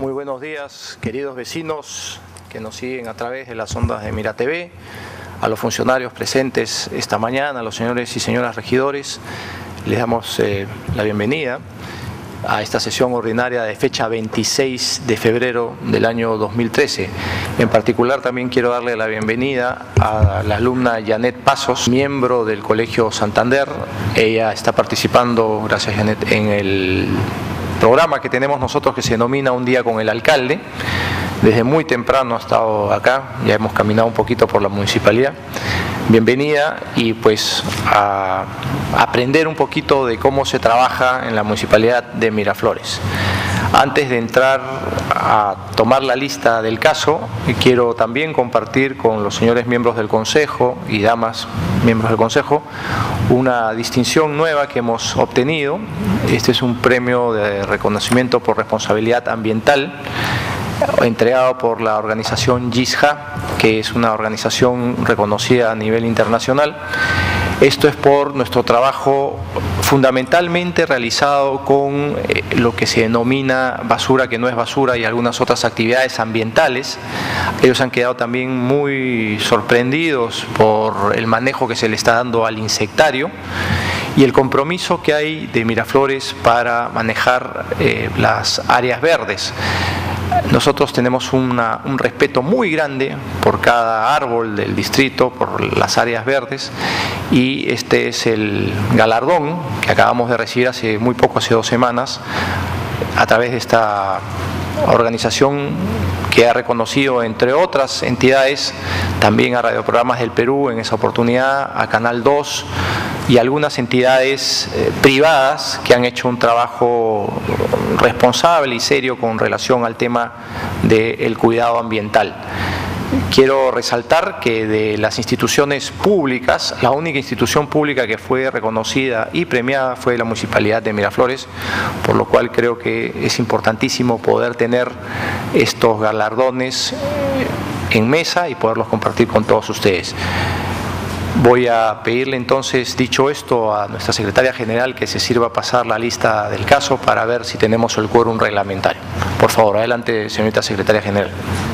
Muy buenos días, queridos vecinos que nos siguen a través de las ondas de Mira TV, a los funcionarios presentes esta mañana, a los señores y señoras regidores, les damos la bienvenida a esta sesión ordinaria de fecha 26 de febrero del año 2013. En particular también quiero darle la bienvenida a la alumna Janet Pasos, miembro del Colegio Santander. Ella está participando, gracias Janet, en el programa que tenemos nosotros que se denomina Un Día con el Alcalde. Desde muy temprano ha estado acá, ya hemos caminado un poquito por la municipalidad. Bienvenida y pues a aprender un poquito de cómo se trabaja en la municipalidad de Miraflores. Antes de entrar a tomar la lista del caso, quiero también compartir con los señores miembros del Consejo y damas miembros del Consejo una distinción nueva que hemos obtenido. Este es un premio de reconocimiento por responsabilidad ambiental entregado por la organización GISJA, que es una organización reconocida a nivel internacional. Esto es por nuestro trabajo fundamentalmente realizado con lo que se denomina basura que no es basura y algunas otras actividades ambientales. Ellos han quedado también muy sorprendidos por el manejo que se le está dando al insectario y el compromiso que hay de Miraflores para manejar las áreas verdes. Nosotros tenemos un respeto muy grande por cada árbol del distrito, por las áreas verdes, y este es el galardón que acabamos de recibir hace muy poco, hace 2 semanas, a través de esta organización que ha reconocido, entre otras entidades, también a Radioprogramas del Perú en esa oportunidad, a Canal 2 y algunas entidades privadas que han hecho un trabajo responsable y serio con relación al tema del cuidado ambiental. Quiero resaltar que de las instituciones públicas, la única institución pública que fue reconocida y premiada fue la Municipalidad de Miraflores, por lo cual creo que es importantísimo poder tener estos galardones en mesa y poderlos compartir con todos ustedes. Voy a pedirle entonces, dicho esto, a nuestra secretaria general que se sirva a pasar la lista del caso para ver si tenemos el quórum reglamentario. Por favor, adelante, señorita secretaria general.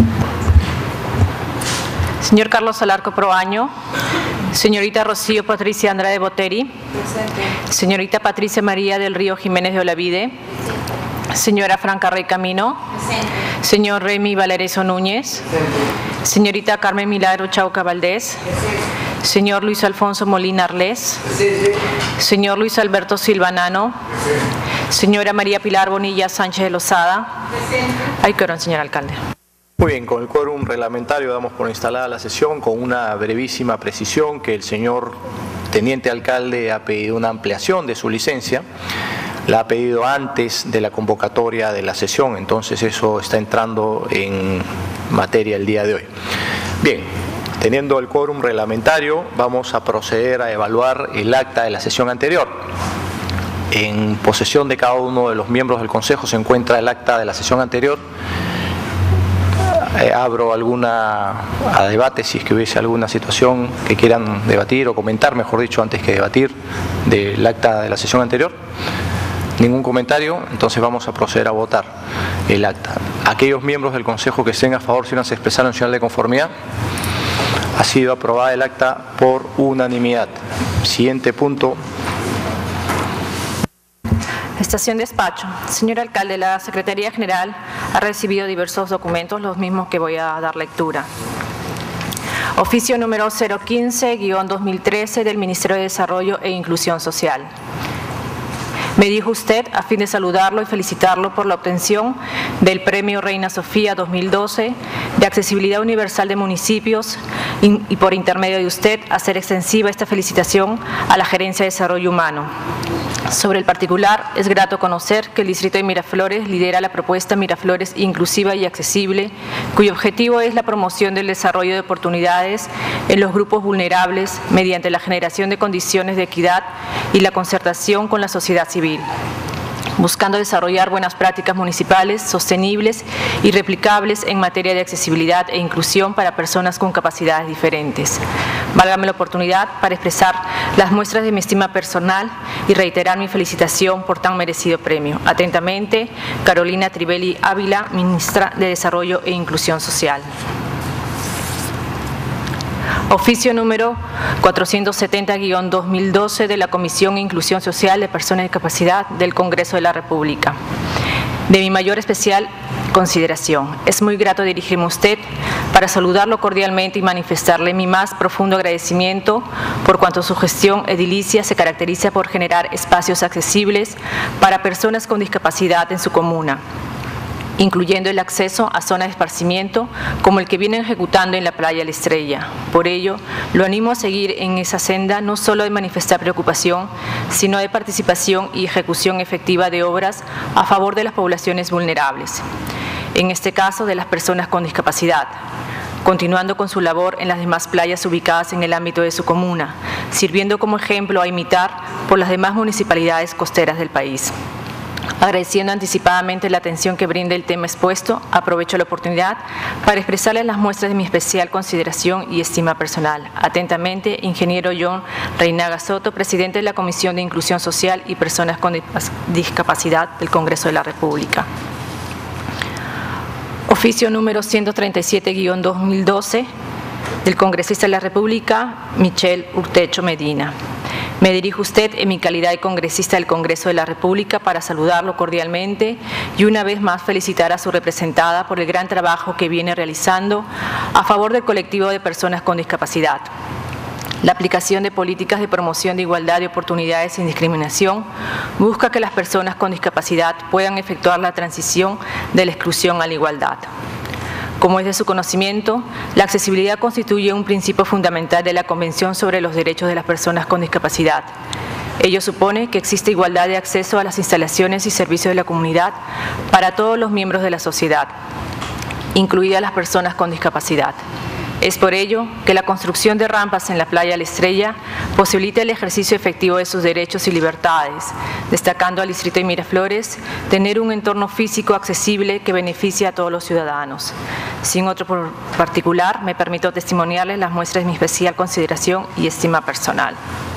Señor Carlos Alarco Proaño, señorita Rocío Patricia Andrade Boteri, presente. Señorita Patricia María del Río Jiménez de Olavide, señora Franca Rey Camino, presente. Señor Remy Valereso Núñez, presente. Señorita Carmen Milagro Chauca Valdés, presente. Señor Luis Alfonso Molina Arlés, presente. Señor Luis Alberto Silvanano, presente. Señora María Pilar Bonilla Sánchez de Lozada, presente. Hay quórum, señor alcalde. Muy bien, con el quórum reglamentario damos por instalada la sesión con una brevísima precisión que el señor teniente alcalde ha pedido una ampliación de su licencia. La ha pedido antes de la convocatoria de la sesión, entonces eso está entrando en materia el día de hoy. Bien, teniendo el quórum reglamentario, vamos a proceder a evaluar el acta de la sesión anterior. En posesión de cada uno de los miembros del Consejo se encuentra el acta de la sesión anterior. Abro a debate si es que hubiese alguna situación que quieran debatir o comentar, mejor dicho, antes que debatir del acta de la sesión anterior. Ningún comentario, entonces vamos a proceder a votar el acta. Aquellos miembros del Consejo que estén a favor, si no se expresaron en señal de conformidad, ha sido aprobada el acta por unanimidad. Siguiente punto. Estación despacho. Señor alcalde, la Secretaría General ha recibido diversos documentos, los mismos que voy a dar lectura. Oficio número 015-2013 del Ministerio de Desarrollo e Inclusión Social. Me dirijo a usted a fin de saludarlo y felicitarlo por la obtención del Premio Reina Sofía 2012 de Accesibilidad Universal de Municipios y por intermedio de usted hacer extensiva esta felicitación a la Gerencia de Desarrollo Humano. Sobre el particular, es grato conocer que el Distrito de Miraflores lidera la propuesta Miraflores Inclusiva y Accesible, cuyo objetivo es la promoción del desarrollo de oportunidades en los grupos vulnerables mediante la generación de condiciones de equidad y la concertación con la sociedad civil. buscando desarrollar buenas prácticas municipales sostenibles y replicables en materia de accesibilidad e inclusión para personas con capacidades diferentes. Válgame la oportunidad para expresar las muestras de mi estima personal y reiterar mi felicitación por tan merecido premio. Atentamente, Carolina Trivelli Ávila, Ministra de Desarrollo e Inclusión Social. Oficio número 470-2012 de la Comisión de Inclusión Social de Personas de Discapacidad del Congreso de la República. De mi mayor especial consideración. Es muy grato dirigirme a usted para saludarlo cordialmente y manifestarle mi más profundo agradecimiento por cuanto su gestión edilicia se caracteriza por generar espacios accesibles para personas con discapacidad en su comuna, incluyendo el acceso a zonas de esparcimiento como el que vienen ejecutando en la playa La Estrella. Por ello, lo animo a seguir en esa senda no solo de manifestar preocupación, sino de participación y ejecución efectiva de obras a favor de las poblaciones vulnerables, en este caso de las personas con discapacidad, continuando con su labor en las demás playas ubicadas en el ámbito de su comuna, sirviendo como ejemplo a imitar por las demás municipalidades costeras del país. Agradeciendo anticipadamente la atención que brinda el tema expuesto, aprovecho la oportunidad para expresarles las muestras de mi especial consideración y estima personal. Atentamente, ingeniero John Reinaga Soto, presidente de la Comisión de Inclusión Social y Personas con Discapacidad del Congreso de la República. Oficio número 137-2012 del Congresista de la República, Michelle Urtecho Medina. Me dirijo a usted en mi calidad de congresista del Congreso de la República para saludarlo cordialmente y una vez más felicitar a su representada por el gran trabajo que viene realizando a favor del colectivo de personas con discapacidad. La aplicación de políticas de promoción de igualdad de oportunidades sin discriminación busca que las personas con discapacidad puedan efectuar la transición de la exclusión a la igualdad. Como es de su conocimiento, la accesibilidad constituye un principio fundamental de la Convención sobre los Derechos de las Personas con Discapacidad. Ello supone que existe igualdad de acceso a las instalaciones y servicios de la comunidad para todos los miembros de la sociedad, incluidas las personas con discapacidad. Es por ello que la construcción de rampas en la playa La Estrella posibilita el ejercicio efectivo de sus derechos y libertades, destacando al distrito de Miraflores tener un entorno físico accesible que beneficie a todos los ciudadanos. Sin otro particular, me permito testimoniarles las muestras de mi especial consideración y estima personal.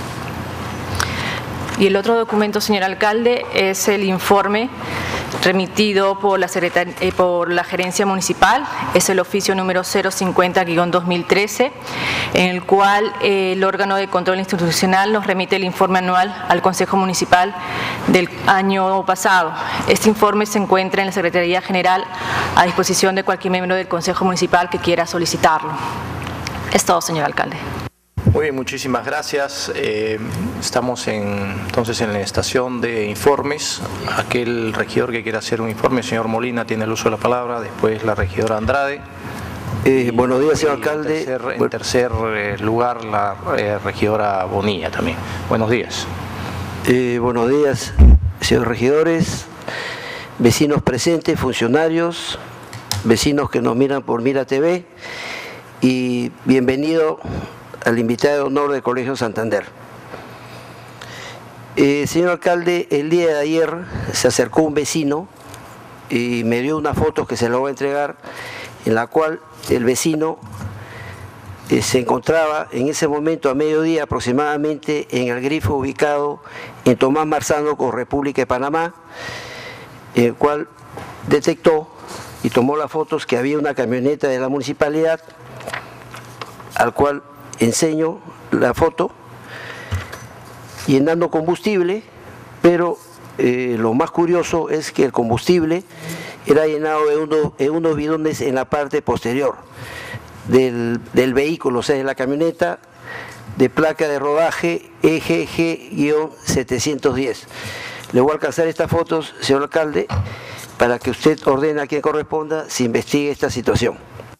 Y el otro documento, señor alcalde, es el informe remitido por la Gerencia Municipal, es el oficio número 050-2013, en el cual el órgano de control institucional nos remite el informe anual al Consejo Municipal del año pasado. Este informe se encuentra en la Secretaría General a disposición de cualquier miembro del Consejo Municipal que quiera solicitarlo. Es todo, señor alcalde. Muy bien, muchísimas gracias. Estamos entonces en la estación de informes. Aquel regidor que quiera hacer un informe, señor Molina, tiene el uso de la palabra, después la regidora Andrade. Buenos días, señor alcalde. En tercer lugar, la regidora Bonilla también. Buenos días. Buenos días, señores regidores, vecinos presentes, funcionarios, vecinos que nos miran por Mira TV y bienvenido al invitado de honor del Colegio Santander. Señor alcalde, el día de ayer se acercó un vecino y me dio una foto que se la voy a entregar, en la cual el vecino se encontraba en ese momento a mediodía aproximadamente en el grifo ubicado en Tomás Marzano con República de Panamá, el cual detectó y tomó las fotos que había una camioneta de la municipalidad, al cual enseño la foto, llenando combustible, pero lo más curioso es que el combustible era llenado de unos bidones en la parte posterior del vehículo, o sea, de la camioneta, de placa de rodaje EGG-710. Le voy a alcanzar estas fotos, señor alcalde, para que usted ordene a quien corresponda se investigue esta situación.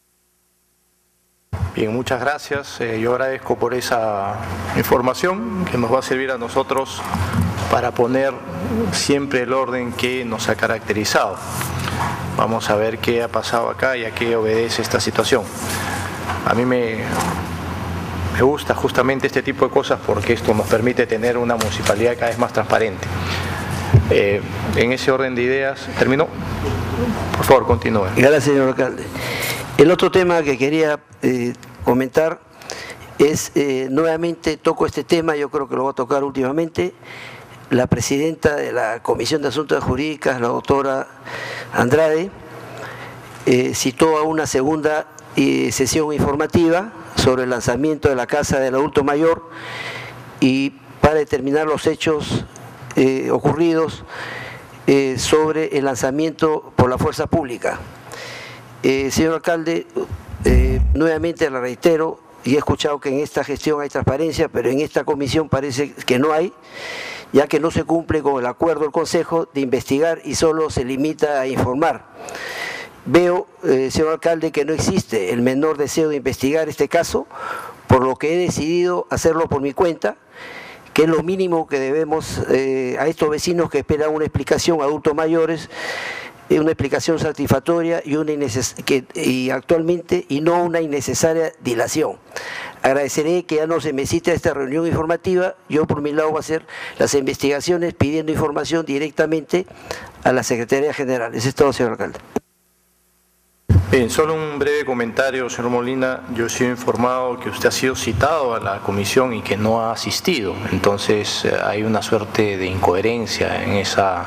Bien, muchas gracias. Yo agradezco por esa información que nos va a servir a nosotros para poner siempre el orden que nos ha caracterizado. Vamos a ver qué ha pasado acá y a qué obedece esta situación. A mí me gusta justamente este tipo de cosas porque esto nos permite tener una municipalidad cada vez más transparente. En ese orden de ideas, ¿terminó? Por favor, continúe. Gracias, señor alcalde. El otro tema que quería comentar es, nuevamente toco este tema, yo creo que lo voy a tocar últimamente. La presidenta de la Comisión de Asuntos Jurídicos, la doctora Andrade, citó a una segunda sesión informativa sobre el lanzamiento de la Casa del Adulto Mayor y para determinar los hechos ocurridos sobre el lanzamiento por la fuerza pública. Señor alcalde, nuevamente le reitero, y he escuchado que en esta gestión hay transparencia, pero en esta comisión parece que no hay, ya que no se cumple con el acuerdo del Consejo de investigar y solo se limita a informar. Veo, señor alcalde, que no existe el menor deseo de investigar este caso, por lo que he decidido hacerlo por mi cuenta, que es lo mínimo que debemos a estos vecinos que esperan una explicación, adultos mayores, una explicación satisfactoria y actualmente y no una innecesaria dilación. Agradeceré que ya no se me cite a esta reunión informativa. Yo por mi lado voy a hacer las investigaciones pidiendo información directamente a la Secretaría General. Eso es todo, señor alcalde. Bien, solo un breve comentario, señor Molina. Yo he sido informado que usted ha sido citado a la comisión y que no ha asistido. Entonces hay una suerte de incoherencia en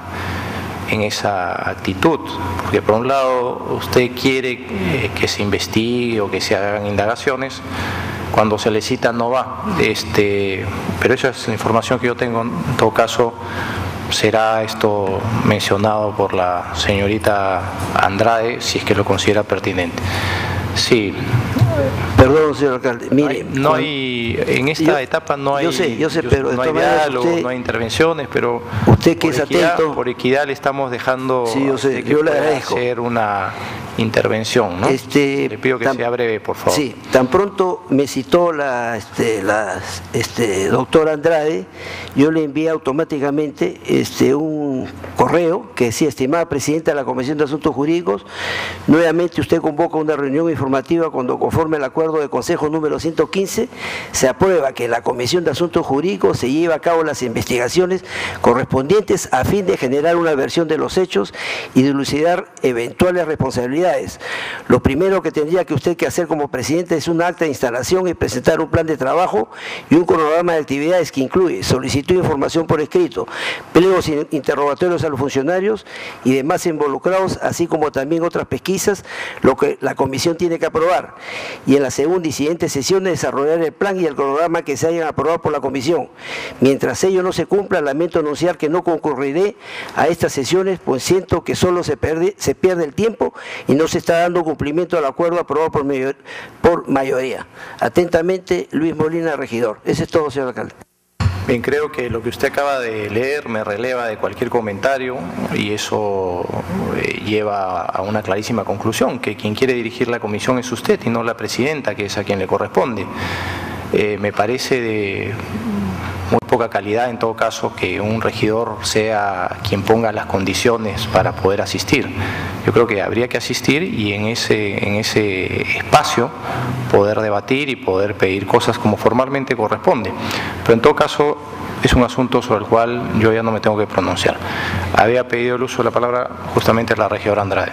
esa actitud, porque por un lado usted quiere que se investigue o que se hagan indagaciones, cuando se le cita no va, pero esa es la información que yo tengo. En todo caso será esto mencionado por la señorita Andrade si es que lo considera pertinente. Sí. Perdón, señor alcalde. Mire, no hay en esta etapa no hay. Yo sé, pero no hay diálogo, no hay intervenciones, pero usted que es atento. Por equidad le estamos dejando. Sí, yo sé, yo le agradezco hacer una intervención, ¿no? Le pido que sea breve, por favor. Sí, tan pronto me citó la doctora Andrade, yo le envié automáticamente un correo que decía: estimada presidenta de la Comisión de Asuntos Jurídicos, nuevamente usted convoca una reunión informativa cuando, conforme al acuerdo de Consejo número 115, se aprueba que la Comisión de Asuntos Jurídicos se lleve a cabo las investigaciones correspondientes a fin de generar una versión de los hechos y dilucidar eventuales responsabilidades. Lo primero que tendría que usted que hacer como presidente es un acta de instalación y presentar un plan de trabajo y un cronograma de actividades que incluye solicitud de información por escrito, pliegos interrogatorios a los funcionarios y demás involucrados, así como también otras pesquisas, lo que la comisión tiene que aprobar, y en la segunda y siguiente sesión desarrollar el plan y el cronograma que se hayan aprobado por la comisión. Mientras ello no se cumpla, lamento anunciar que no concurriré a estas sesiones, pues siento que solo se pierde el tiempo y no se está dando cumplimiento al acuerdo aprobado por mayoría. Atentamente, Luis Molina, regidor. Eso es todo, señor alcalde. Bien, creo que lo que usted acaba de leer me releva de cualquier comentario y eso lleva a una clarísima conclusión, que quien quiere dirigir la comisión es usted y no la presidenta, que es a quien le corresponde. Me parece de muy poca calidad, en todo caso, que un regidor sea quien ponga las condiciones para poder asistir. Yo creo que habría que asistir y en ese espacio poder debatir y poder pedir cosas como formalmente corresponde. Pero en todo caso es un asunto sobre el cual yo ya no me tengo que pronunciar. Había pedido el uso de la palabra justamente la regidora Andrade.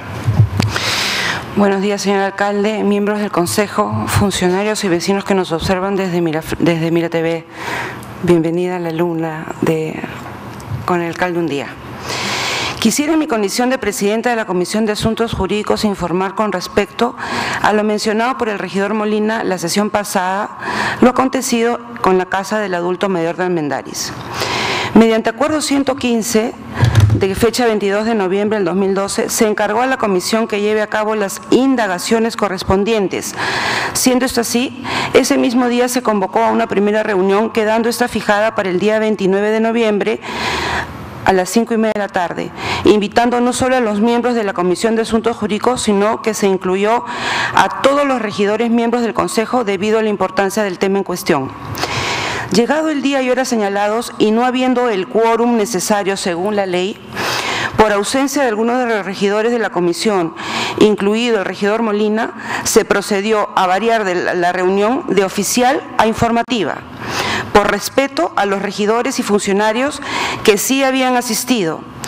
Buenos días, señor alcalde, miembros del Consejo, funcionarios y vecinos que nos observan desde Mira TV. Bienvenida a la alumna con el alcalde un día. Quisiera en mi condición de presidenta de la Comisión de Asuntos Jurídicos informar con respecto a lo mencionado por el regidor Molina la sesión pasada, lo acontecido con la Casa del Adulto Mayor de Almendaris. Mediante acuerdo 115 de fecha 22 de noviembre del 2012, se encargó a la comisión que lleve a cabo las indagaciones correspondientes. Siendo esto así, ese mismo día se convocó a una primera reunión, quedando esta fijada para el día 29 de noviembre a las 5:30 de la tarde, invitando no solo a los miembros de la Comisión de Asuntos Jurídicos, sino que se incluyó a todos los regidores miembros del Consejo debido a la importancia del tema en cuestión. Llegado el día y horas señalados y no habiendo el quórum necesario según la ley, por ausencia de algunos de los regidores de la comisión, incluido el regidor Molina, se procedió a variar de la reunión de oficial a informativa, por respeto a los regidores y funcionarios que sí habían asistido,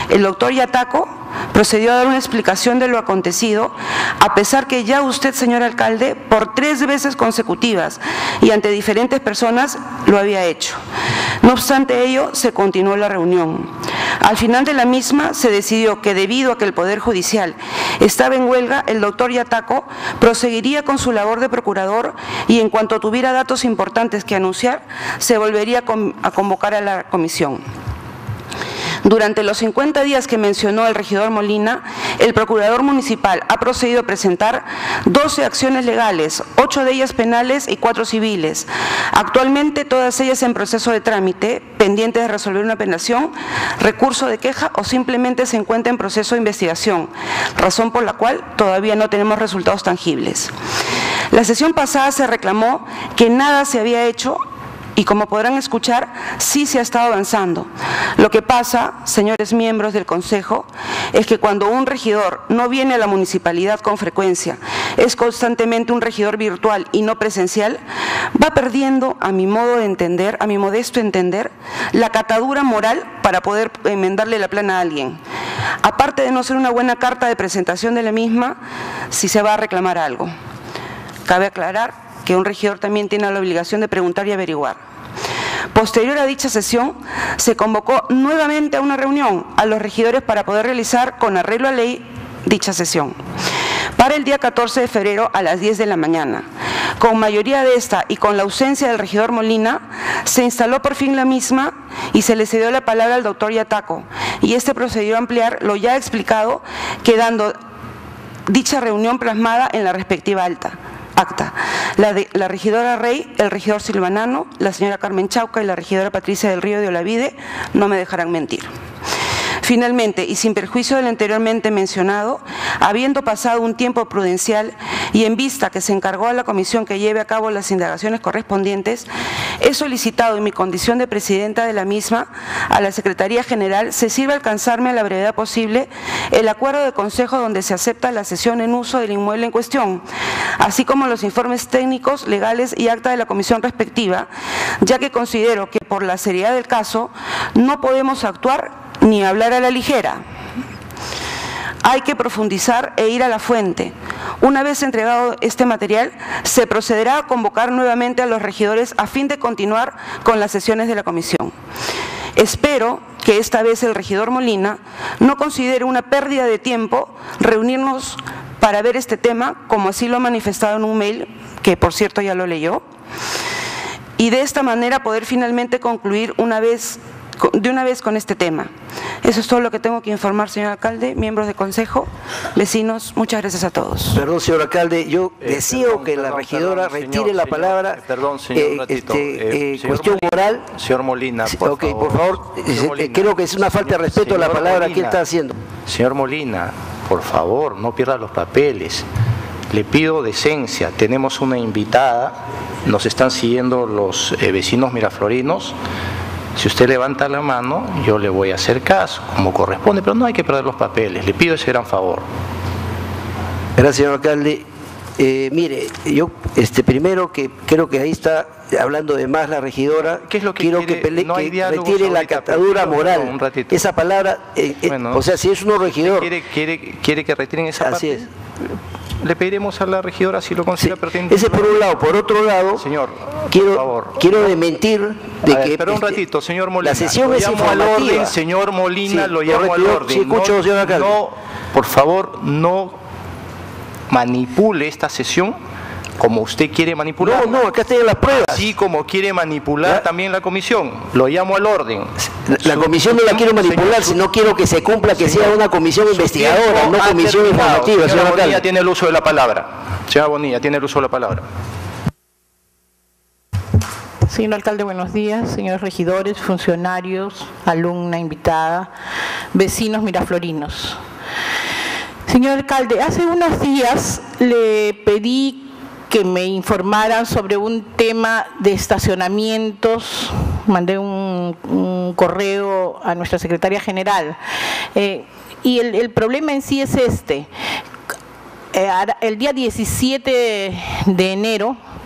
el doctor Yataco procedió a dar una explicación de lo acontecido, a pesar que ya usted, señor alcalde, por 3 veces consecutivas y ante diferentes personas lo había hecho. No obstante ello, se continuó la reunión. Al final de la misma se decidió que debido a que el Poder Judicial estaba en huelga, el doctor Yataco proseguiría con su labor de procurador y en cuanto tuviera datos importantes que anunciar, se volvería a convocar a la comisión. Durante los 50 días que mencionó el regidor Molina, el procurador municipal ha procedido a presentar 12 acciones legales, 8 de ellas penales y 4 civiles. Actualmente todas ellas en proceso de trámite, pendientes de resolver una apelación, recurso de queja o simplemente se encuentra en proceso de investigación, razón por la cual todavía no tenemos resultados tangibles. La sesión pasada se reclamó que nada se había hecho y como podrán escuchar, sí se ha estado avanzando. Lo que pasa, señores miembros del Consejo, es que cuando un regidor no viene a la municipalidad con frecuencia, es constantemente un regidor virtual y no presencial, va perdiendo, a mi modo de entender, a mi modesto entender, la catadura moral para poder enmendarle la plana a alguien. Aparte de no ser una buena carta de presentación de la misma, si se va a reclamar algo. Cabe aclarar que un regidor también tiene la obligación de preguntar y averiguar. Posterior a dicha sesión, se convocó nuevamente a una reunión a los regidores para poder realizar con arreglo a ley dicha sesión. Para el día 14 de febrero a las 10 de la mañana. Con mayoría de esta y con la ausencia del regidor Molina, se instaló por fin la misma y se le cedió la palabra al doctor Yataco. Y este procedió a ampliar lo ya explicado, quedando dicha reunión plasmada en la respectiva acta. La regidora Rey, el regidor Silvanano, la señora Carmen Chauca y la regidora Patricia del Río de Olavide no me dejarán mentir. Finalmente, y sin perjuicio de lo anteriormente mencionado, habiendo pasado un tiempo prudencial y en vista que se encargó a la comisión que lleve a cabo las indagaciones correspondientes, he solicitado en mi condición de presidenta de la misma a la Secretaría General se sirva alcanzarme a la brevedad posible el acuerdo de consejo donde se acepta la cesión en uso del inmueble en cuestión, así como los informes técnicos, legales y acta de la comisión respectiva, ya que considero que por la seriedad del caso no podemos actuar ni hablar a la ligera. Hay que profundizar e ir a la fuente. Una vez entregado este material, se procederá a convocar nuevamente a los regidores a fin de continuar con las sesiones de la comisión. Espero que esta vez el regidor Molina no considere una pérdida de tiempo reunirnos para ver este tema, como así lo ha manifestado en un mail, que por cierto ya lo leyó, y de esta manera poder finalmente concluir de una vez con este tema. Eso es todo lo que tengo que informar, señor alcalde, miembros del Consejo, vecinos, muchas gracias a todos. Perdón, señor alcalde, yo deseo que la regidora retire la palabra. Perdón, señor, un ratito. Cuestión moral. Señor Molina, por favor, creo que es una falta de respeto a la palabra que está haciendo. Señor Molina, por favor, no pierda los papeles. Le pido decencia, tenemos una invitada, nos están siguiendo los vecinos miraflorinos. Si usted levanta la mano, yo le voy a hacer caso, como corresponde, pero no hay que perder los papeles. Le pido ese gran favor. Gracias, señor alcalde. Mire, yo primero que creo que ahí está hablando de más la regidora. ¿Qué es lo que quiero quiere? que No hay diálogos retire la ahorita, catadura moral. un ratito. Esa palabra, Bueno, o sea, si es uno regidor. ¿Quiere que retiren esa Así parte? es. Le pediremos a la regidora si lo considera pertinente. Ese por un lado. Por otro lado, señor, por favor. quiero desmentir de que... Espera un ratito, señor Molina. La sesión es llamo al informativa. orden, señor Molina, Sí, lo llamo al orden. Sí, escucho, señor alcalde. No, por favor, no manipule esta sesión como usted quiere manipular. No, acá están las pruebas. Así como quiere manipular también la comisión. Lo llamo al orden. La comisión no la quiero manipular, sino quiero que se cumpla, que sea una comisión investigadora, no comisión informativa. Señora Bonilla tiene el uso de la palabra. Señora Bonilla tiene el uso de la palabra. Señor alcalde, buenos días. Señores regidores, funcionarios, alumna invitada, vecinos miraflorinos. Señor alcalde, hace unos días le pedí que me informaran sobre un tema de estacionamientos. Mandé un correo a nuestra secretaria general y el problema en sí es este. El día 17 de enero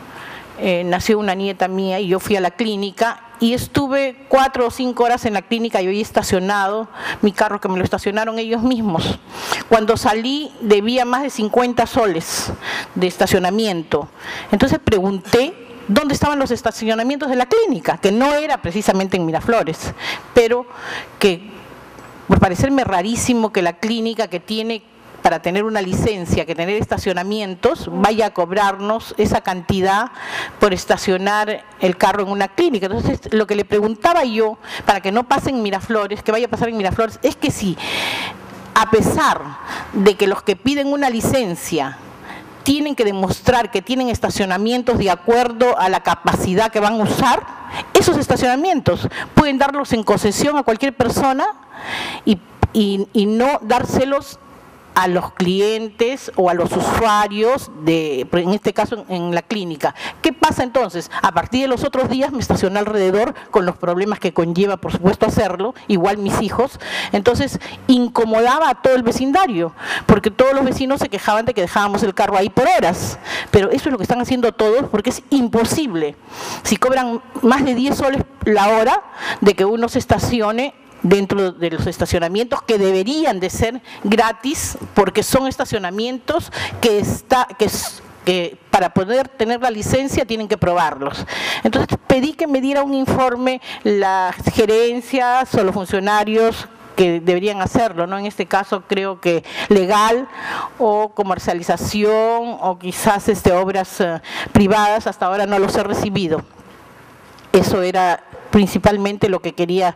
nació una nieta mía y yo fui a la clínica y estuve 4 o 5 horas en la clínica y había estacionado mi carro, que me lo estacionaron ellos mismos. Cuando salí debía más de 50 soles de estacionamiento. Entonces pregunté dónde estaban los estacionamientos de la clínica, que no era precisamente en Miraflores, pero que por parecerme rarísimo que la clínica que tiene para tener una licencia, que tener estacionamientos, vaya a cobrarnos esa cantidad por estacionar el carro en una clínica. Entonces, lo que le preguntaba yo, para que no pase en Miraflores, que vaya a pasar en Miraflores, es que si, a pesar de que los que piden una licencia tienen que demostrar que tienen estacionamientos de acuerdo a la capacidad que van a usar, esos estacionamientos pueden darlos en concesión a cualquier persona y no dárselos a los clientes o a los usuarios, en este caso en la clínica. ¿Qué pasa entonces? A partir de los otros días me estacioné alrededor con los problemas que conlleva, por supuesto, hacerlo, igual mis hijos. Entonces incomodaba a todo el vecindario, porque todos los vecinos se quejaban de que dejábamos el carro ahí por horas. Pero eso es lo que están haciendo todos, porque es imposible. Si cobran más de 10 soles la hora de que uno se estacione dentro de los estacionamientos que deberían de ser gratis, porque son estacionamientos que para poder tener la licencia tienen que probarlos. Entonces pedí que me diera un informe las gerencias o los funcionarios que deberían hacerlo, ¿no? En este caso creo que legal o comercialización o quizás obras privadas, hasta ahora no los he recibido. Eso era principalmente lo que quería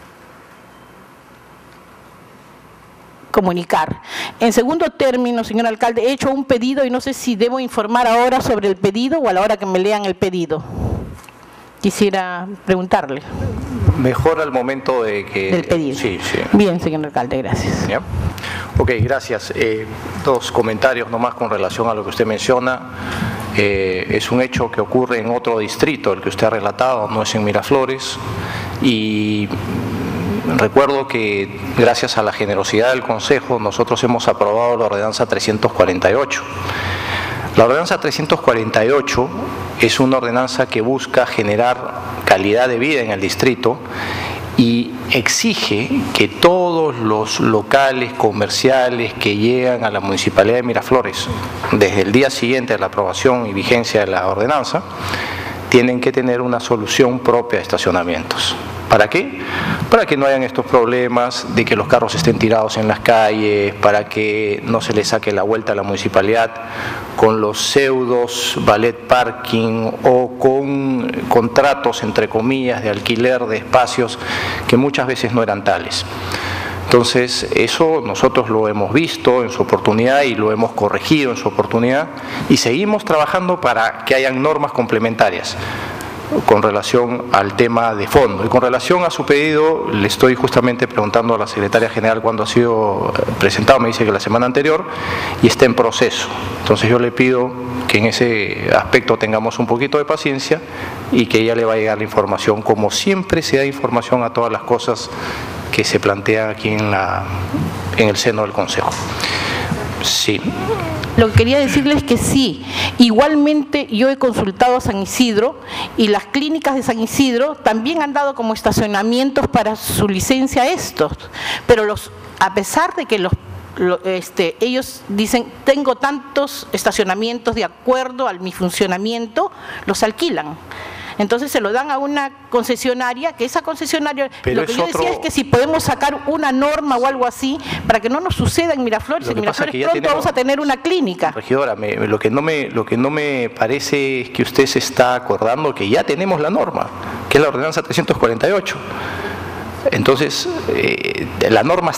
comunicar. En segundo término, señor alcalde, he hecho un pedido y no sé si debo informar ahora sobre el pedido o a la hora que me lean el pedido. Quisiera preguntarle. Mejor al momento de que... Del pedido. Sí, sí. Bien, señor alcalde, gracias. ¿Ya? Ok, gracias. 2 comentarios nomás con relación a lo que usted menciona. Es un hecho que ocurre en otro distrito, el que usted ha relatado, no es en Miraflores, y recuerdo que gracias a la generosidad del Consejo nosotros hemos aprobado la ordenanza 348. La ordenanza 348 es una ordenanza que busca generar calidad de vida en el distrito y exige que todos los locales comerciales que llegan a la Municipalidad de Miraflores desde el día siguiente de la aprobación y vigencia de la ordenanza tienen que tener una solución propia de estacionamientos. ¿Para qué? Para que no hayan estos problemas de que los carros estén tirados en las calles, para que no se les saque la vuelta a la municipalidad con los pseudos valet parking o con contratos, entre comillas, de alquiler de espacios que muchas veces no eran tales. Entonces, eso nosotros lo hemos visto en su oportunidad y lo hemos corregido en su oportunidad y seguimos trabajando para que hayan normas complementarias con relación al tema de fondo. Y con relación a su pedido, le estoy justamente preguntando a la secretaria general cuándo ha sido presentado, me dice que la semana anterior, y está en proceso. Entonces yo le pido que en ese aspecto tengamos un poquito de paciencia y que ella le va a llegar la información, como siempre se da información a todas las cosas que se plantean aquí en el seno del Consejo. Sí. Lo que quería decirles es que sí, igualmente yo he consultado a San Isidro y las clínicas de San Isidro también han dado como estacionamientos para su licencia estos, pero a pesar de que ellos dicen tengo tantos estacionamientos de acuerdo a mi funcionamiento, los alquilan. Entonces se lo dan a una concesionaria, que esa concesionaria, pero lo que yo decía es que si podemos sacar una norma o algo así, para que no nos suceda en Miraflores, pronto vamos a tener una clínica. Regidora, lo que no me parece es que usted se está acordando que ya tenemos la norma, que es la ordenanza 348. Entonces, la norma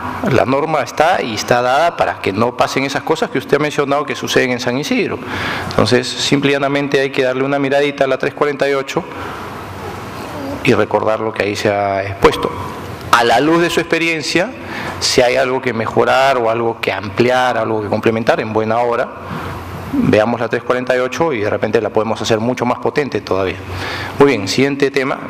está y está dada para que no pasen esas cosas que usted ha mencionado que suceden en San Isidro. Entonces, simple y llanamente hay que darle una miradita a la 348 y recordar lo que ahí se ha expuesto. A la luz de su experiencia, si hay algo que mejorar o algo que ampliar, algo que complementar, en buena hora, veamos la 348 y de repente la podemos hacer mucho más potente todavía. Muy bien, siguiente tema.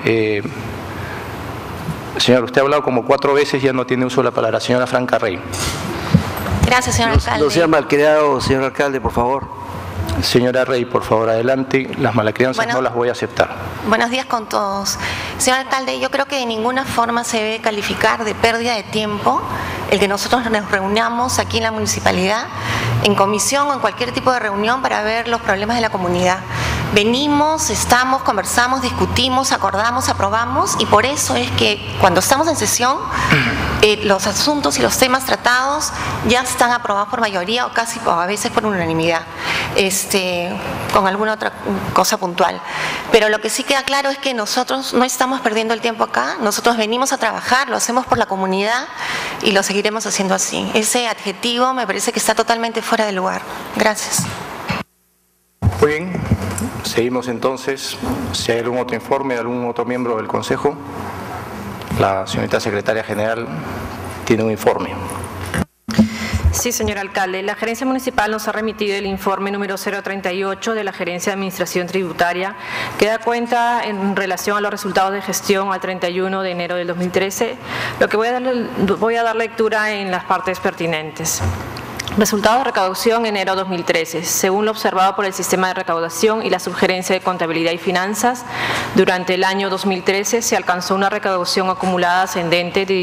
Señor, usted ha hablado como 4 veces, ya no tiene uso de la palabra. Señora Franca Rey. Gracias, señor alcalde. No sea malcriado, señor alcalde, por favor. Señora Rey, por favor, adelante. Las malacrianzas no las voy a aceptar. Buenos días con todos. Señor alcalde, yo creo que de ninguna forma se debe calificar de pérdida de tiempo el que nosotros nos reunamos aquí en la municipalidad, en comisión o en cualquier tipo de reunión para ver los problemas de la comunidad. Venimos, estamos, conversamos, discutimos, acordamos, aprobamos, y por eso es que cuando estamos en sesión los asuntos y los temas tratados ya están aprobados por mayoría o casi a veces por unanimidad, con alguna otra cosa puntual. Pero lo que sí queda claro es que nosotros no estamos perdiendo el tiempo acá, nosotros venimos a trabajar, lo hacemos por la comunidad y lo seguiremos haciendo así. Ese adjetivo me parece que está totalmente fuera de lugar. Gracias. Muy bien, seguimos entonces. Si hay algún otro informe de algún otro miembro del Consejo, la señorita Secretaria General tiene un informe. Sí, señor alcalde. La Gerencia Municipal nos ha remitido el informe número 038 de la Gerencia de Administración Tributaria, que da cuenta en relación a los resultados de gestión al 31 de enero del 2013, lo que voy a dar lectura en las partes pertinentes. Resultados de recaudación enero 2013. Según lo observado por el Sistema de Recaudación y la Subgerencia de Contabilidad y Finanzas, durante el año 2013 se alcanzó una recaudación acumulada ascendente de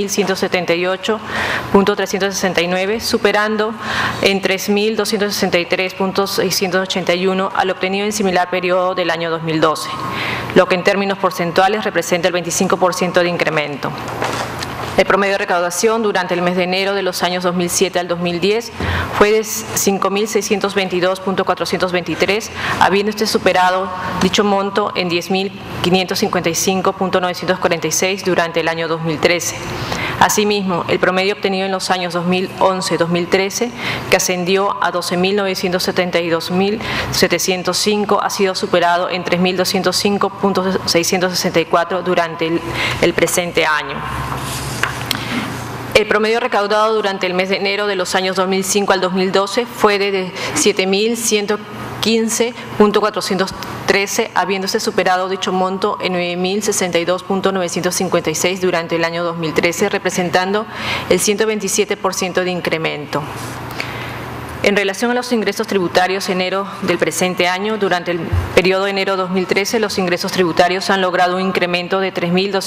16.178.369, superando en 3.263.681 al obtenido en similar periodo del año 2012, lo que en términos porcentuales representa el 25% de incremento. El promedio de recaudación durante el mes de enero de los años 2007 al 2010 fue de 5.622.423, habiendo superado dicho monto en 10.555.946 durante el año 2013. Asimismo, el promedio obtenido en los años 2011-2013, que ascendió a 12.972.705, ha sido superado en 3.205.664 durante el presente año. El promedio recaudado durante el mes de enero de los años 2005 al 2012 fue de 7.115.413, habiéndose superado dicho monto en 9.062.956 durante el año 2013, representando el 127% de incremento. En relación a los ingresos tributarios enero del presente año, durante el periodo de enero 2013, los ingresos tributarios han logrado un incremento de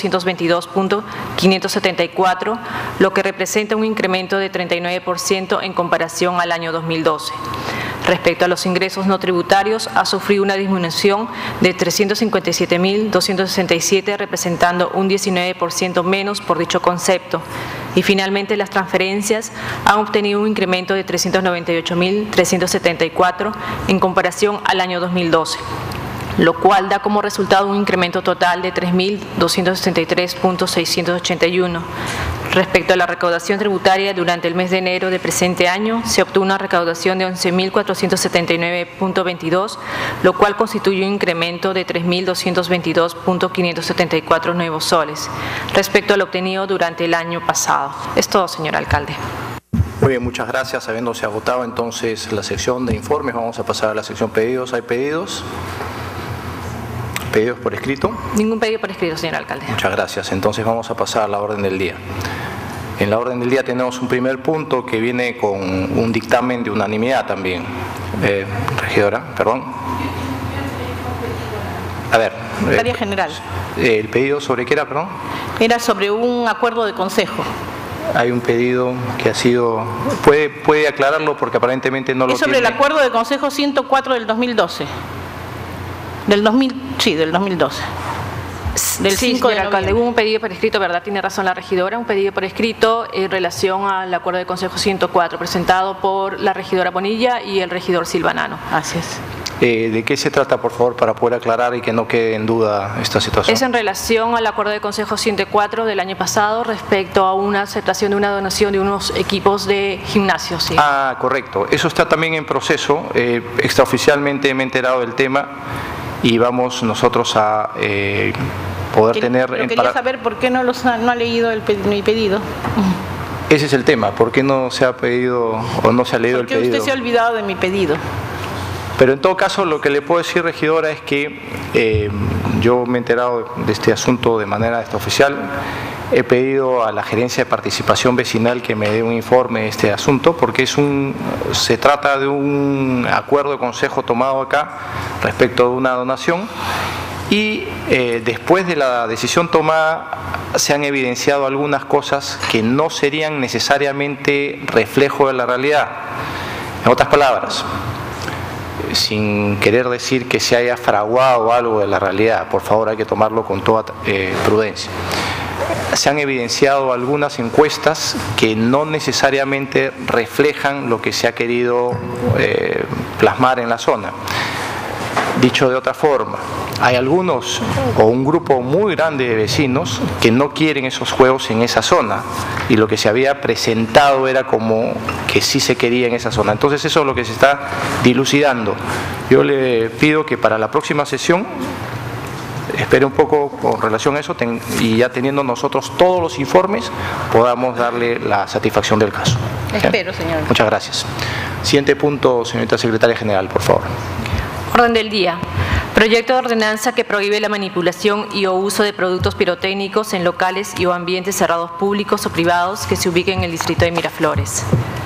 3.222.574, lo que representa un incremento de 39% en comparación al año 2012. Respecto a los ingresos no tributarios, ha sufrido una disminución de 357.267, representando un 19% menos por dicho concepto. Y finalmente, las transferencias han obtenido un incremento de 398.374 en comparación al año 2012, lo cual da como resultado un incremento total de 3.263.681. Respecto a la recaudación tributaria, durante el mes de enero del presente año se obtuvo una recaudación de 11.479.22, lo cual constituye un incremento de 3.222.574 nuevos soles respecto al obtenido durante el año pasado. Es todo, señor alcalde. Muy bien, muchas gracias. Habiéndose agotado entonces la sección de informes, vamos a pasar a la sección pedidos. ¿Hay pedidos? ¿Pedidos por escrito? Ningún pedido por escrito, señor alcalde. Muchas gracias. Entonces vamos a pasar a la orden del día. En la orden del día tenemos un primer punto que viene con un dictamen de unanimidad también. Regidora, perdón. A ver. Secretaria General. ¿El pedido sobre qué era, perdón? Era sobre un acuerdo de consejo. Hay un pedido que ha sido... ¿Puede aclararlo? Porque aparentemente no lo tiene. Es sobre el acuerdo de consejo 104 del 2012. Del 2012. Del 5 de alcalde. Hubo un pedido por escrito, ¿verdad? Tiene razón la regidora, un pedido por escrito en relación al acuerdo de consejo 104, presentado por la regidora Bonilla y el regidor Silvanano. Así es. ¿De qué se trata, por favor, para poder aclarar y que no quede en duda esta situación? Es en relación al acuerdo de consejo 104 del año pasado respecto a una aceptación de una donación de unos equipos de gimnasio. Sí. Ah, correcto. Eso está también en proceso. Extraoficialmente me he enterado del tema y vamos nosotros a poder tener... Pero quería saber por qué no ha leído mi pedido. Ese es el tema. ¿Por qué no se ha pedido o no se ha leído el pedido? Porque usted se ha olvidado de mi pedido. Pero en todo caso, lo que le puedo decir, regidora, es que yo me he enterado de este asunto de manera extraoficial He pedido a la Gerencia de Participación Vecinal que me dé un informe de este asunto, porque se trata de un acuerdo de consejo tomado acá respecto de una donación, y después de la decisión tomada se han evidenciado algunas cosas que no serían necesariamente reflejo de la realidad. En otras palabras, sin querer decir que se haya fraguado algo de la realidad, por favor hay que tomarlo con toda prudencia. Se han evidenciado algunas encuestas que no necesariamente reflejan lo que se ha querido plasmar en la zona. Dicho de otra forma, hay algunos o un grupo muy grande de vecinos que no quieren esos juegos en esa zona, y lo que se había presentado era como que sí se quería en esa zona. Entonces eso es lo que se está dilucidando. Yo le pido que para la próxima sesión espere un poco con relación a eso, y ya teniendo nosotros todos los informes podamos darle la satisfacción del caso. Espero, señor. Muchas gracias. Siguiente punto, señorita Secretaria General, por favor. Orden del día. Proyecto de ordenanza que prohíbe la manipulación y o uso de productos pirotécnicos en locales y o ambientes cerrados públicos o privados que se ubiquen en el distrito de Miraflores.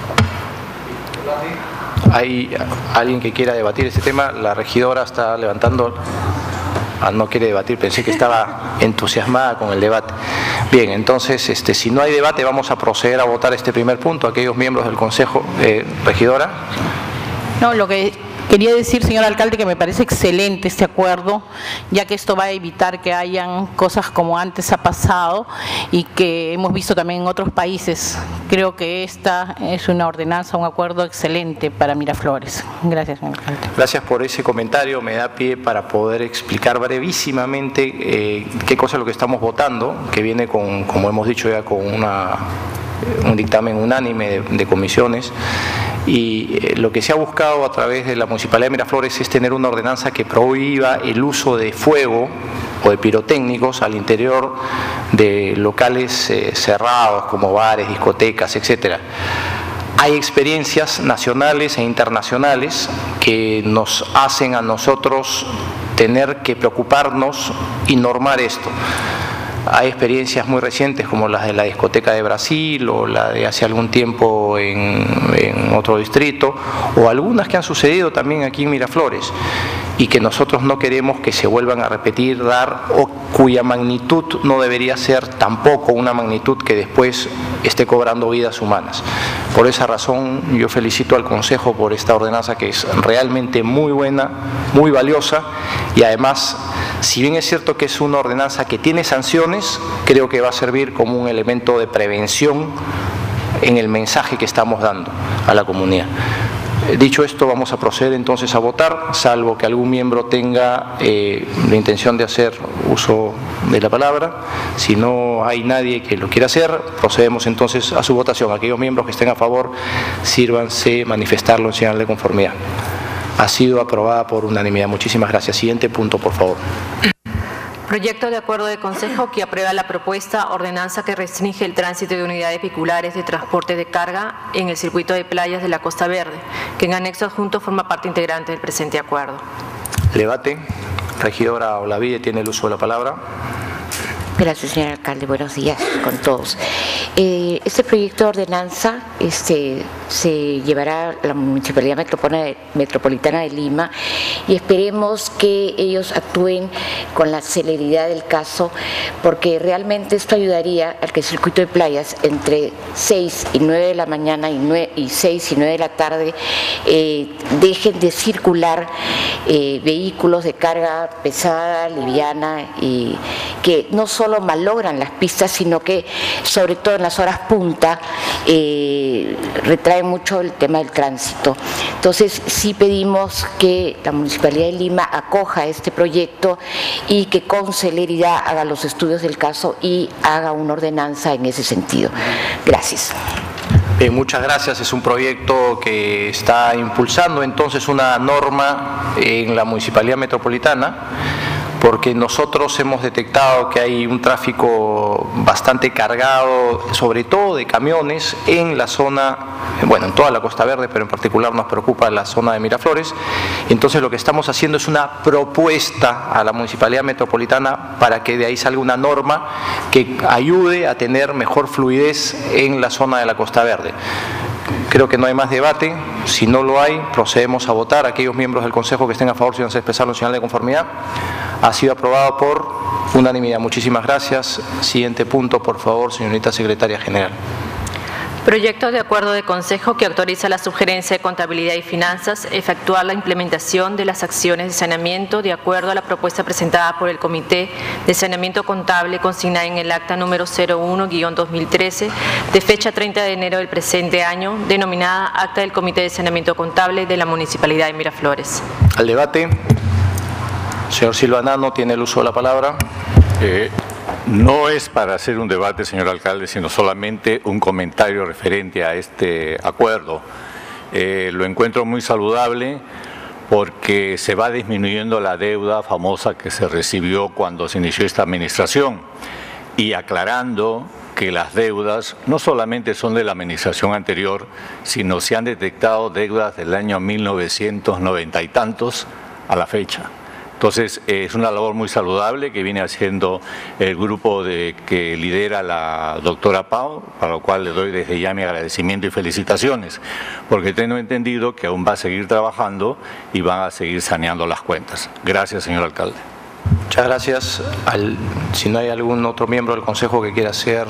¿Hay alguien que quiera debatir este tema? La regidora está levantando. No quiere debatir, pensé que estaba entusiasmada con el debate. Bien, entonces, si no hay debate, vamos a proceder a votar este primer punto. Aquellos miembros del Consejo, regidora. No, lo que quería decir, señor alcalde, que me parece excelente este acuerdo, ya que esto va a evitar que hayan cosas como antes ha pasado y que hemos visto también en otros países. Creo que esta es una ordenanza, un acuerdo excelente para Miraflores. Gracias, señor alcalde. Gracias por ese comentario. Me da pie para poder explicar brevísimamente qué cosa es lo que estamos votando, que viene con, como hemos dicho ya, con un dictamen unánime de comisiones. Y lo que se ha buscado a través de la Municipalidad de Miraflores es tener una ordenanza que prohíba el uso de fuego o de pirotécnicos al interior de locales cerrados como bares, discotecas, etcétera. Hay experiencias nacionales e internacionales que nos hacen a nosotros tener que preocuparnos y normar esto. Hay experiencias muy recientes como las de la discoteca de Brasil o la de hace algún tiempo en otro distrito, o algunas que han sucedido también aquí en Miraflores y que nosotros no queremos que se vuelvan a repetir, o cuya magnitud no debería ser tampoco una magnitud que después esté cobrando vidas humanas. Por esa razón yo felicito al Consejo por esta ordenanza, que es realmente muy buena, muy valiosa, y además, si bien es cierto que es una ordenanza que tiene sanciones, creo que va a servir como un elemento de prevención en el mensaje que estamos dando a la comunidad. Dicho esto, vamos a proceder entonces a votar, salvo que algún miembro tenga la intención de hacer uso de la palabra. Si no hay nadie que lo quiera hacer, procedemos entonces a su votación. Aquellos miembros que estén a favor, sírvanse manifestarlo en señal de conformidad. Ha sido aprobada por unanimidad. Muchísimas gracias. Siguiente punto, por favor. Proyecto de acuerdo de Consejo que aprueba la propuesta ordenanza que restringe el tránsito de unidades vehiculares de transporte de carga en el circuito de playas de la Costa Verde, que en anexo adjunto forma parte integrante del presente acuerdo. Debate. Regidora Olavide tiene el uso de la palabra. Gracias, señor alcalde. Buenos días con todos. Este proyecto de ordenanza se llevará a la Municipalidad Metropolitana de Lima y esperemos que ellos actúen con la celeridad del caso, porque realmente esto ayudaría a que el circuito de playas entre 6 y 9 de la mañana y 6 y 9 de la tarde dejen de circular vehículos de carga pesada, liviana, y que no solo malogran las pistas, sino que sobre todo en las horas punta retrae mucho el tema del tránsito. Entonces sí pedimos que la Municipalidad de Lima acoja este proyecto y que con celeridad haga los estudios del caso y haga una ordenanza en ese sentido. Gracias. Muchas gracias. Es un proyecto que está impulsando entonces una norma en la Municipalidad Metropolitana porque nosotros hemos detectado que hay un tráfico bastante cargado, sobre todo de camiones, en la zona, bueno, en toda la Costa Verde, pero en particular nos preocupa la zona de Miraflores. Entonces lo que estamos haciendo es una propuesta a la Municipalidad Metropolitana para que de ahí salga una norma que ayude a tener mejor fluidez en la zona de la Costa Verde. Creo que no hay más debate. Si no lo hay, procedemos a votar. Aquellos miembros del Consejo que estén a favor, si van a expresarlo en señal de conformidad. Ha sido aprobado por unanimidad. Muchísimas gracias. Siguiente punto, por favor, señorita Secretaria General. Proyecto de acuerdo de Consejo que autoriza a la Subgerencia de Contabilidad y Finanzas efectuar la implementación de las acciones de saneamiento de acuerdo a la propuesta presentada por el Comité de Saneamiento Contable consignada en el acta número 01-2013 de fecha 30 de enero del presente año, denominada Acta del Comité de Saneamiento Contable de la Municipalidad de Miraflores. Al debate. Señor Silvanano, tiene el uso de la palabra. No es para hacer un debate, señor alcalde, sino solamente un comentario referente a este acuerdo. Lo encuentro muy saludable porque se va disminuyendo la deuda famosa que se recibió cuando se inició esta administración y aclarando que las deudas no solamente son de la administración anterior, sino se han detectado deudas del año 1990 y tantos a la fecha. Entonces, es una labor muy saludable que viene haciendo el grupo que lidera la doctora Pau, para lo cual le doy desde ya mi agradecimiento y felicitaciones, porque tengo entendido que aún va a seguir trabajando y van a seguir saneando las cuentas. Gracias, señor alcalde. Muchas gracias. Si no hay algún otro miembro del Consejo que quiera hacer...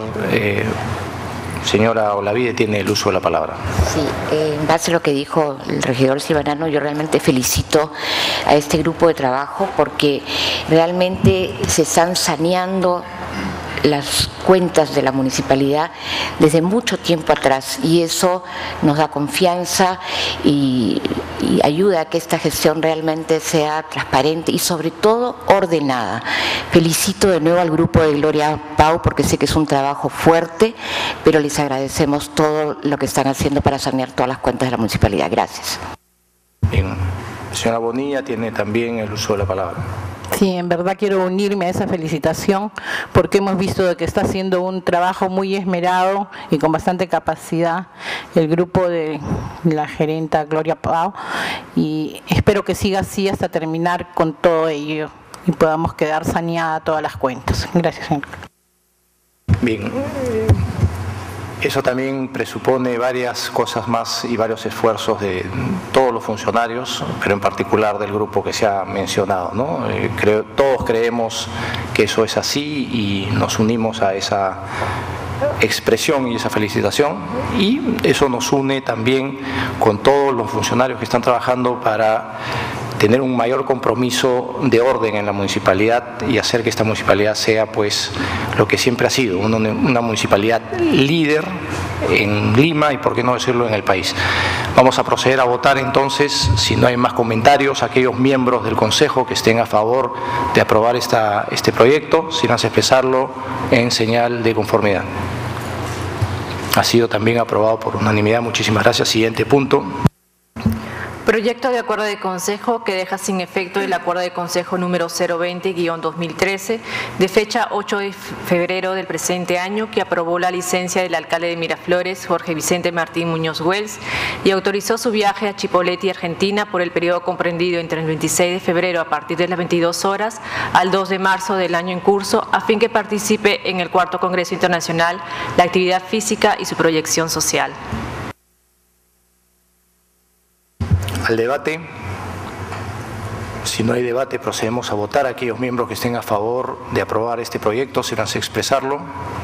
Señora Olavide, tiene el uso de la palabra. Sí, en base a lo que dijo el regidor Silvanano, yo realmente felicito a este grupo de trabajo porque realmente se están saneando las cuentas de la municipalidad desde mucho tiempo atrás y eso nos da confianza y ayuda a que esta gestión realmente sea transparente y sobre todo ordenada. Felicito de nuevo al grupo de Gloria Pau porque sé que es un trabajo fuerte, pero les agradecemos todo lo que están haciendo para sanear todas las cuentas de la municipalidad. Gracias. Bien. Señora Bonilla tiene también el uso de la palabra. Sí, en verdad quiero unirme a esa felicitación porque hemos visto de que está haciendo un trabajo muy esmerado y con bastante capacidad el grupo de la gerenta Gloria Pau y espero que siga así hasta terminar con todo ello y podamos quedar saneadas todas las cuentas. Gracias, señor. Bien. Eso también presupone varias cosas más y varios esfuerzos de todos los funcionarios, pero en particular del grupo que se ha mencionado, ¿no? Todos creemos que eso es así y nos unimos a esa expresión y esa felicitación y eso nos une también con todos los funcionarios que están trabajando para tener un mayor compromiso de orden en la municipalidad y hacer que esta municipalidad sea pues lo que siempre ha sido, una municipalidad líder en Lima y por qué no decirlo en el país. Vamos a proceder a votar entonces, si no hay más comentarios, aquellos miembros del Consejo que estén a favor de aprobar este proyecto, si van a expresarlo en señal de conformidad. Ha sido también aprobado por unanimidad. Muchísimas gracias. Siguiente punto. Proyecto de acuerdo de Consejo que deja sin efecto el acuerdo de Consejo número 020-2013 de fecha 8 de febrero del presente año que aprobó la licencia del alcalde de Miraflores, Jorge Vicente Martín Muñoz Wells, y autorizó su viaje a Chipoleti, Argentina, por el periodo comprendido entre el 26 de febrero a partir de las 22 horas al 2 de marzo del año en curso, a fin que participe en el cuarto Congreso Internacional, la actividad física y su proyección social. Al debate. Si no hay debate, procedemos a votar. Aquellos miembros que estén a favor de aprobar este proyecto, si van a expresarlo.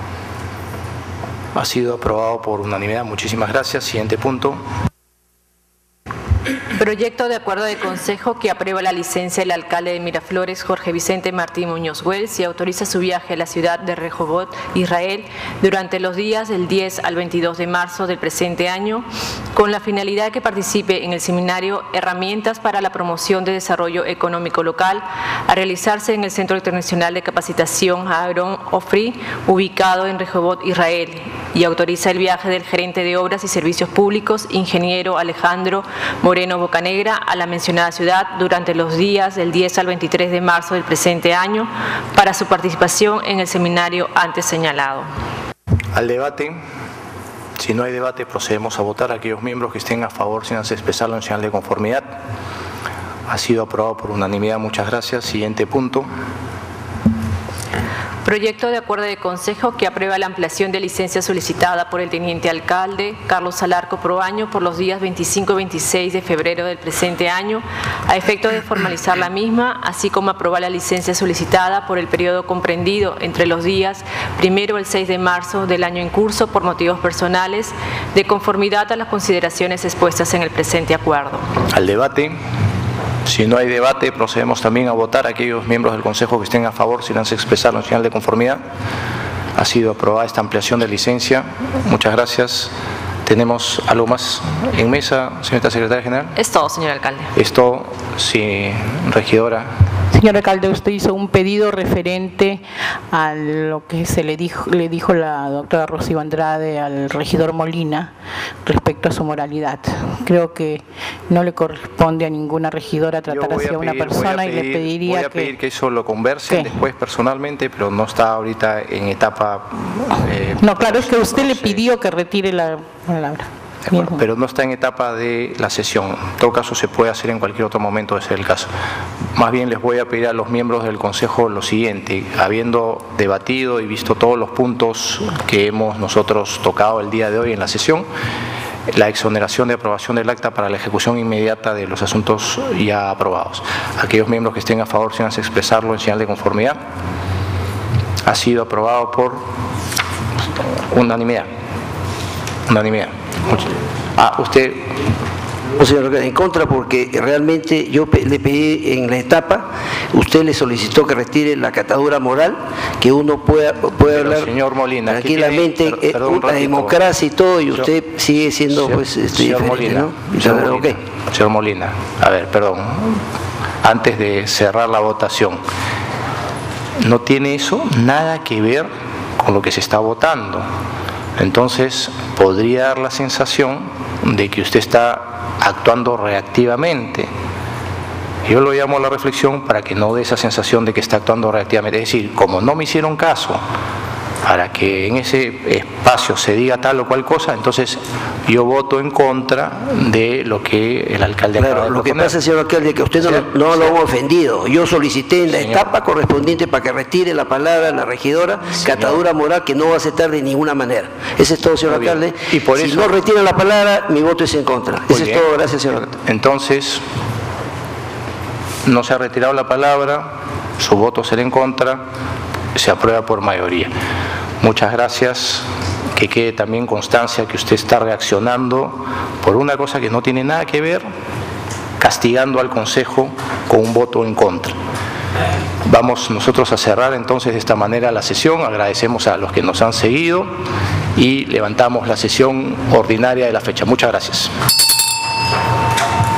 Ha sido aprobado por unanimidad. Muchísimas gracias. Siguiente punto. Proyecto de acuerdo de Consejo que aprueba la licencia del alcalde de Miraflores, Jorge Vicente Martín Muñoz Wells, y autoriza su viaje a la ciudad de Rehovot, Israel, durante los días del 10 al 22 de marzo del presente año, con la finalidad de que participe en el seminario Herramientas para la Promoción de Desarrollo Económico Local, a realizarse en el Centro Internacional de Capacitación Aaron Ofri, ubicado en Rehovot, Israel, y autoriza el viaje del gerente de Obras y Servicios Públicos, ingeniero Alejandro Moreno Bocanegra, a la mencionada ciudad durante los días del 10 al 23 de marzo del presente año para su participación en el seminario antes señalado. Al debate. Si no hay debate, procedemos a votar. Aquellos miembros que estén a favor, sin expresarlo en señal de conformidad. Ha sido aprobado por unanimidad. Muchas gracias. Siguiente punto. Proyecto de acuerdo de consejo que aprueba la ampliación de licencia solicitada por el teniente alcalde Carlos Alarco Proaño por los días 25 y 26 de febrero del presente año, a efecto de formalizar la misma, así como aprobar la licencia solicitada por el periodo comprendido entre los días 1 al 6 de marzo del año en curso por motivos personales, de conformidad a las consideraciones expuestas en el presente acuerdo. Al debate. Si no hay debate, procedemos también a votar. Aquellos miembros del Consejo que estén a favor, si no se expresaron en señal de conformidad. Ha sido aprobada esta ampliación de licencia. Muchas gracias. ¿Tenemos algo más en mesa, señorita secretaria general? Es todo, señor alcalde. Es todo, sí, regidora. Señor alcalde, usted hizo un pedido referente a lo que le dijo la doctora Rocío Andrade al regidor Molina respecto a su moralidad. Creo que no le corresponde a ninguna regidora tratar así a una persona y le pediría voy a pedir que eso lo conversen después personalmente, pero no está ahorita en etapa... no, claro, es que usted le pidió que retire la palabra. Pero no está en etapa de la sesión. En todo caso, se puede hacer en cualquier otro momento, de ser el caso. Más bien les voy a pedir a los miembros del Consejo lo siguiente: habiendo debatido y visto todos los puntos que hemos nosotros tocado el día de hoy en la sesión, la exoneración de aprobación del acta para la ejecución inmediata de los asuntos ya aprobados. Aquellos miembros que estén a favor, si van a expresarlo en señal de conformidad. Ha sido aprobado por unanimidad. Unanimidad. Usted... No, señor, en contra, porque realmente yo le pedí en la etapa, usted le solicitó que retire la catadura moral, que uno puede hablar, señor Molina, tranquilamente, la democracia y todo, y usted sigue siendo señor Molina, ¿no? Señor Molina, a ver, perdón, antes de cerrar la votación, no tiene eso nada que ver con lo que se está votando. Entonces, podría dar la sensación de que usted está actuando reactivamente. Yo lo llamo a la reflexión para que no dé esa sensación de que está actuando reactivamente. Es decir, como no me hicieron caso para que en ese espacio se diga tal o cual cosa, entonces yo voto en contra de lo que el alcalde acaba de proponer. Lo que pasa, señor alcalde, es que usted no lo ha ofendido. Yo solicité en la etapa correspondiente para que retire la palabra la regidora, catadura moral, que no va a aceptar de ninguna manera. Ese es todo, señor alcalde. Y por si eso, no retira la palabra, mi voto es en contra. Ese es todo. Gracias, señor alcalde. Entonces, no se ha retirado la palabra, su voto será en contra, se aprueba por mayoría. Muchas gracias. Que quede también constancia que usted está reaccionando por una cosa que no tiene nada que ver, castigando al Consejo con un voto en contra. Vamos nosotros a cerrar entonces de esta manera la sesión. Agradecemos a los que nos han seguido y levantamos la sesión ordinaria de la fecha. Muchas gracias.